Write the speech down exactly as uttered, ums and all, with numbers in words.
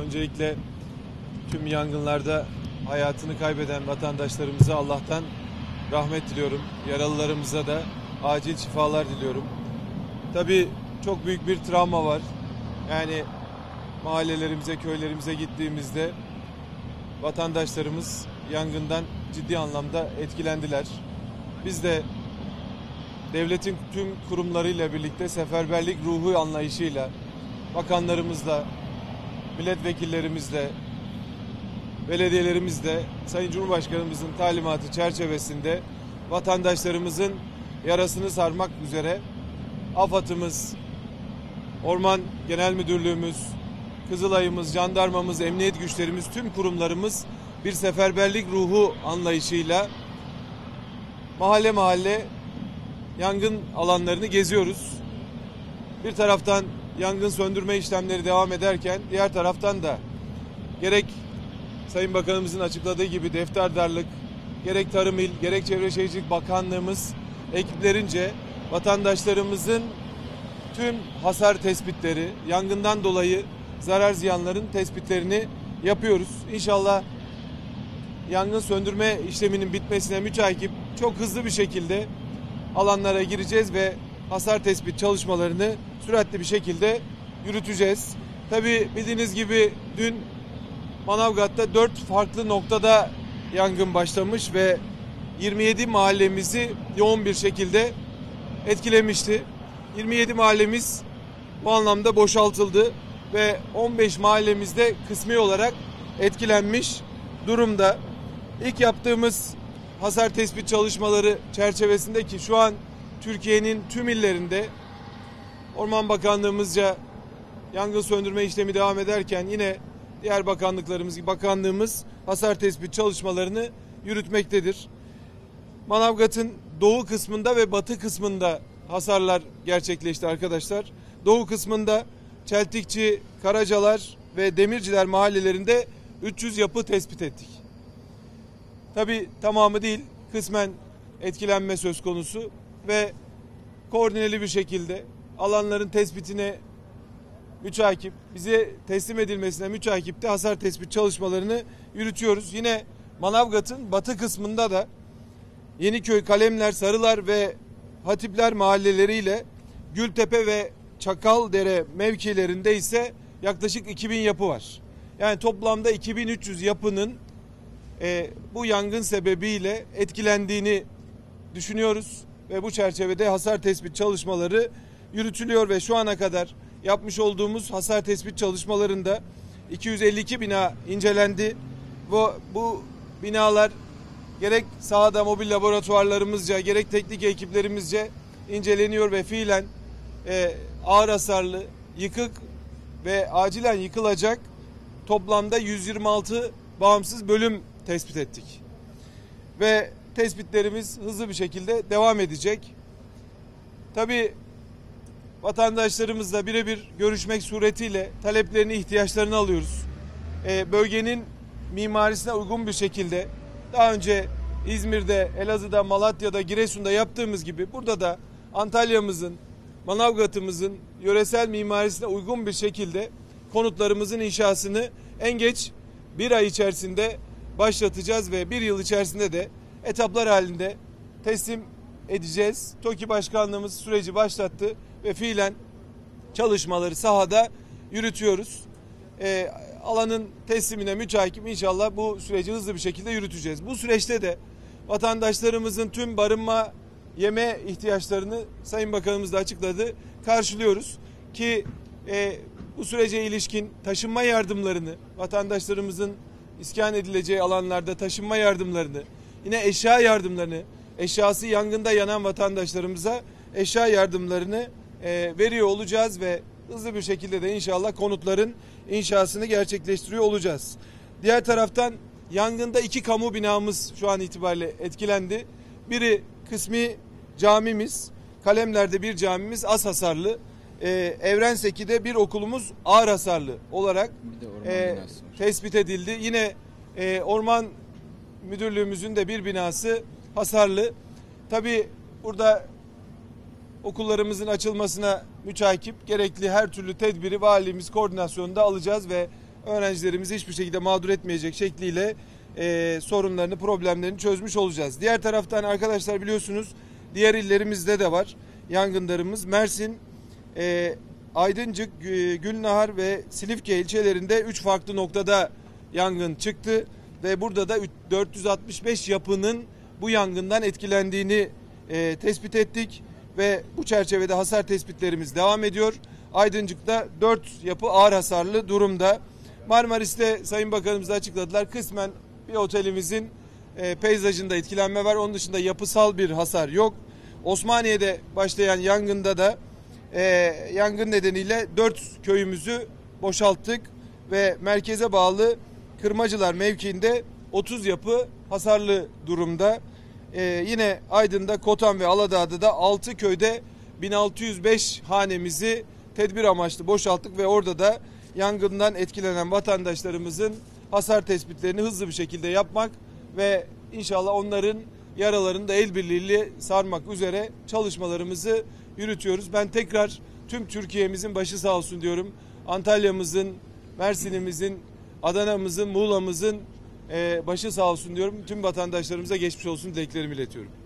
Öncelikle tüm yangınlarda hayatını kaybeden vatandaşlarımıza Allah'tan rahmet diliyorum. Yaralılarımıza da acil şifalar diliyorum. Tabii çok büyük bir travma var. Yani mahallelerimize, köylerimize gittiğimizde vatandaşlarımız yangından ciddi anlamda etkilendiler. Biz de devletin tüm kurumlarıyla birlikte seferberlik ruhu anlayışıyla, bakanlarımızla, milletvekillerimizle, belediyelerimizle, Sayın Cumhurbaşkanımızın talimatı çerçevesinde vatandaşlarımızın yarasını sarmak üzere AFAD'ımız, Orman Genel Müdürlüğümüz, Kızılay'ımız, jandarmamız, emniyet güçlerimiz, tüm kurumlarımız bir seferberlik ruhu anlayışıyla mahalle mahalle yangın alanlarını geziyoruz. Bir taraftan yangın söndürme işlemleri devam ederken diğer taraftan da gerek Sayın Bakanımızın açıkladığı gibi defterdarlık, gerek Tarım İl, gerek Çevre Şehircilik Bakanlığımız ekiplerince vatandaşlarımızın tüm hasar tespitleri, yangından dolayı zarar ziyanların tespitlerini yapıyoruz. İnşallah yangın söndürme işleminin bitmesine müteakip çok hızlı bir şekilde alanlara gireceğiz ve hasar tespit çalışmalarını süratli bir şekilde yürüteceğiz. Tabii bildiğiniz gibi dün Manavgat'ta dört farklı noktada yangın başlamış ve yirmi yedi mahallemizi yoğun bir şekilde etkilemişti. yirmi yedi mahallemiz bu anlamda boşaltıldı ve on beş mahallemizde kısmi olarak etkilenmiş durumda. İlk yaptığımız hasar tespit çalışmaları çerçevesinde ki şu an Türkiye'nin tüm illerinde Orman Bakanlığımızca yangın söndürme işlemi devam ederken yine diğer bakanlıklarımız, bakanlığımız hasar tespit çalışmalarını yürütmektedir. Manavgat'ın doğu kısmında ve batı kısmında hasarlar gerçekleşti arkadaşlar. Doğu kısmında Çeltikçi, Karacalar ve Demirciler mahallelerinde üç yüz yapı tespit ettik. Tabii tamamı değil, kısmen etkilenme söz konusu ve koordineli bir şekilde alanların tespitine müteakip, bize teslim edilmesine müteakip de hasar tespit çalışmalarını yürütüyoruz. Yine Manavgat'ın batı kısmında da Yeniköy, Kalemler, Sarılar ve Hatipler mahalleleriyle Gültepe ve Çakaldere mevkilerinde ise yaklaşık iki bin yapı var. Yani toplamda iki bin üç yüz yapının e, bu yangın sebebiyle etkilendiğini düşünüyoruz ve bu çerçevede hasar tespit çalışmaları yürütülüyor ve şu ana kadar yapmış olduğumuz hasar tespit çalışmalarında iki yüz elli iki bina incelendi. Bu, bu binalar gerek sahada mobil laboratuvarlarımızca gerek teknik ekiplerimizce inceleniyor ve fiilen e, ağır hasarlı, yıkık ve acilen yıkılacak toplamda yüz yirmi altı bağımsız bölüm tespit ettik. Ve tespitlerimiz hızlı bir şekilde devam edecek. Tabii vatandaşlarımızla birebir görüşmek suretiyle taleplerini, ihtiyaçlarını alıyoruz. Ee, bölgenin mimarisine uygun bir şekilde daha önce İzmir'de, Elazığ'da, Malatya'da, Giresun'da yaptığımız gibi burada da Antalya'mızın, Manavgat'ımızın yöresel mimarisine uygun bir şekilde konutlarımızın inşasını en geç bir ay içerisinde başlatacağız ve bir yıl içerisinde de etaplar halinde teslim edeceğiz. TOKİ Başkanlığımız süreci başlattı ve fiilen çalışmaları sahada yürütüyoruz. E, alanın teslimine müteakip inşallah bu süreci hızlı bir şekilde yürüteceğiz. Bu süreçte de vatandaşlarımızın tüm barınma, yeme ihtiyaçlarını Sayın Bakanımız da açıkladı, karşılıyoruz. Ki e, bu sürece ilişkin taşınma yardımlarını, vatandaşlarımızın iskan edileceği alanlarda taşınma yardımlarını, yine eşya yardımlarını, eşyası yangında yanan vatandaşlarımıza eşya yardımlarını e, veriyor olacağız ve hızlı bir şekilde de inşallah konutların inşasını gerçekleştiriyor olacağız. Diğer taraftan yangında iki kamu binamız şu an itibariyle etkilendi. Biri kısmi camimiz, Kalemler'de bir camimiz az hasarlı, e, Evrenseki'de bir okulumuz ağır hasarlı olarak e, tespit edildi. Yine e, Orman Müdürlüğümüzün de bir binası hasarlı. Tabii burada okullarımızın açılmasına müteakip gerekli her türlü tedbiri valimiz koordinasyonunda alacağız ve öğrencilerimizi hiçbir şekilde mağdur etmeyecek şekliyle e, sorunlarını, problemlerini çözmüş olacağız. Diğer taraftan arkadaşlar biliyorsunuz diğer illerimizde de var yangınlarımız. Mersin, e, Aydıncık, Gülnahar ve Silifke ilçelerinde üç farklı noktada yangın çıktı ve burada da dört yüz altmış beş yapının bu yangından etkilendiğini e, tespit ettik ve bu çerçevede hasar tespitlerimiz devam ediyor. Aydıncık'ta dört yapı ağır hasarlı durumda. Marmaris'te Sayın Bakanımız da açıkladılar. Kısmen bir otelimizin e, peyzajında etkilenme var. Onun dışında yapısal bir hasar yok. Osmaniye'de başlayan yangında da e, yangın nedeniyle dört köyümüzü boşalttık ve merkeze bağlı Kırmacılar mevkiinde otuz yapı hasarlı durumda. Ee, yine Aydın'da, Kotan ve Aladağ'da da altı köyde bin altı yüz beş hanemizi tedbir amaçlı boşalttık ve orada da yangından etkilenen vatandaşlarımızın hasar tespitlerini hızlı bir şekilde yapmak ve inşallah onların yaralarını da el birliğiyle sarmak üzere çalışmalarımızı yürütüyoruz. Ben tekrar tüm Türkiye'mizin başı sağ olsun diyorum. Antalya'mızın, Mersin'imizin, Adana'mızın, Muğla'mızın başı sağ olsun diyorum. Tüm vatandaşlarımıza geçmiş olsun dileklerimi iletiyorum.